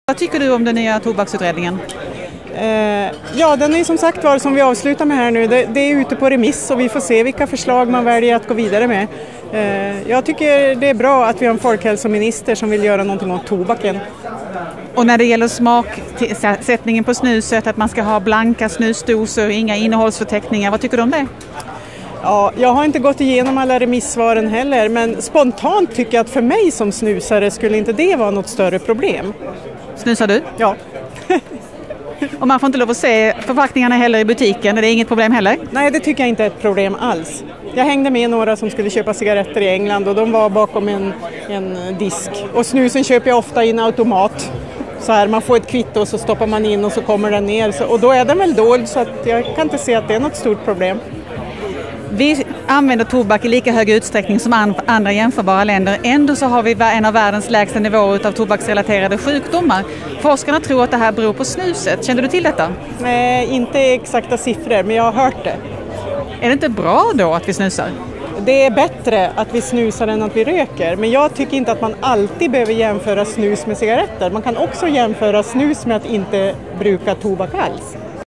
Vad tycker du om den nya tobaksutredningen? Ja, den är som sagt var, som vi avslutar med här nu, det är ute på remiss och vi får se vilka förslag man väljer att gå vidare med. Jag tycker det är bra att vi har en folkhälsominister som vill göra någonting åt tobaken. Och när det gäller smaksättningen på snuset, att man ska ha blanka snusdosor, inga innehållsförteckningar, vad tycker du om det? Ja, jag har inte gått igenom alla remissvaren heller, men spontant tycker jag att för mig som snusare skulle inte det vara något större problem. Snusar du? Ja. Och man får inte lov att se förpackningarna heller i butiken, är det inget problem heller? Nej, det tycker jag inte är ett problem alls. Jag hängde med några som skulle köpa cigaretter i England och de var bakom en disk. Och snusen köper jag ofta i en automat. Så här, man får ett kvitto och så stoppar man in och så kommer den ner. Och då är den väl dold, så att jag kan inte se att det är något stort problem. Vi använder tobak i lika hög utsträckning som andra jämförbara länder. Ändå så har vi en av världens lägsta nivåer av tobaksrelaterade sjukdomar. Forskarna tror att det här beror på snuset. Känner du till detta? Nej, inte exakta siffror, men jag har hört det. Är det inte bra då att vi snusar? Det är bättre att vi snusar än att vi röker. Men jag tycker inte att man alltid behöver jämföra snus med cigaretter. Man kan också jämföra snus med att inte bruka tobak alls.